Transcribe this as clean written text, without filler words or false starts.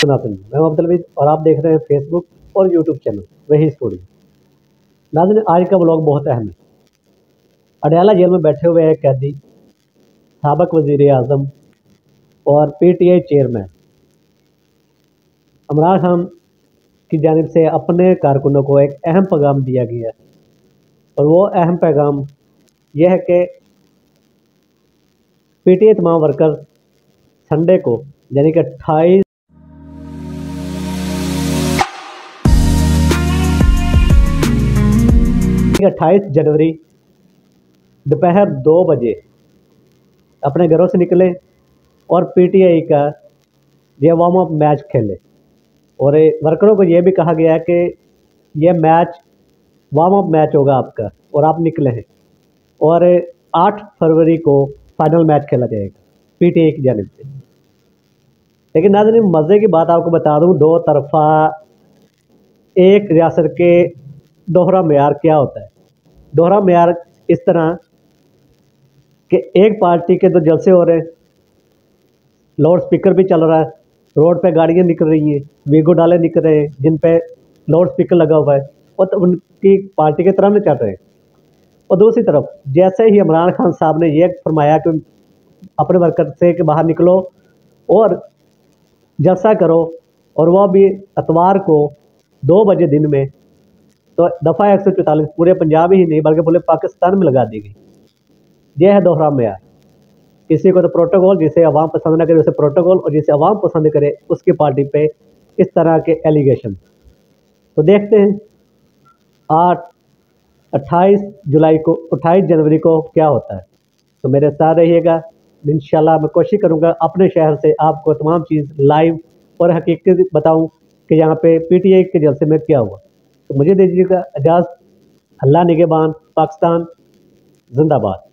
नाज़रीन, मैं मोहम्मद अलवीज़ और आप देख रहे हैं फेसबुक और यूट्यूब चैनल वही स्टोरी। नाज़रीन, आज का व्लॉग बहुत अहम है। अडयाला जेल में बैठे हुए एक कैदी, साबिक़ वज़ीर आज़म और पीटीआई चेयरमैन इमरान खान की जानिब से अपने कारकुनों को एक अहम पैगाम दिया गया है, और वो अहम पैगाम यह है कि पीटीआई तमाम वर्कर संडे को यानी कि 28 जनवरी दोपहर 2 बजे अपने घरों से निकले और पीटीआई का ये वार्म अप मैच खेले। और वर्करों को ये भी कहा गया है कि यह मैच वार्म अप मैच होगा आपका, और आप निकले हैं। और 8 फरवरी को फाइनल मैच खेला जाएगा पीटीआई की जानिब से। लेकिन नाज़रीन, मज़े की बात आपको बता दूं, दो तरफा एक रियासत के दोहरा मेयार क्या होता है। दोहरा मेयार इस तरह कि एक पार्टी के 2 जलसे हो रहे हैं, लाउड स्पीकर भी चल रहा है, रोड पे गाड़ियां निकल रही हैं, वीगो डाले निकल रहे हैं जिन पे लाउड स्पीकर लगा हुआ है, और तो उनकी पार्टी के तराने चल रहे हैं। और दूसरी तरफ जैसे ही इमरान खान साहब ने यह फरमाया कि अपने वर्कर से कि बाहर निकलो और जलसा करो, और वह भी इतवार को 2 बजे दिन में, तो दफ़ा 144 पूरे पंजाब ही नहीं बल्कि पूरे पाकिस्तान में लगा दी गई। यह है दोहरा मेयार। किसी को तो प्रोटोकॉल, जिसे अवाम पसंद न करे उसे प्रोटोकॉल, और जिसे अवाम पसंद करे उसकी पार्टी पे इस तरह के एलिगेशन। तो देखते हैं 28 जनवरी को क्या होता है। तो मेरे साथ रहिएगा। इंशाल्लाह मैं कोशिश करूँगा अपने शहर से आपको तमाम चीज़ लाइव और हकीकत बताऊँ कि यहाँ पे पीटीआई के जलसे में क्या हुआ। तो मुझे दीजिएगा इजाज़त। अल्लाह निगहबान। पाकिस्तान जिंदाबाद।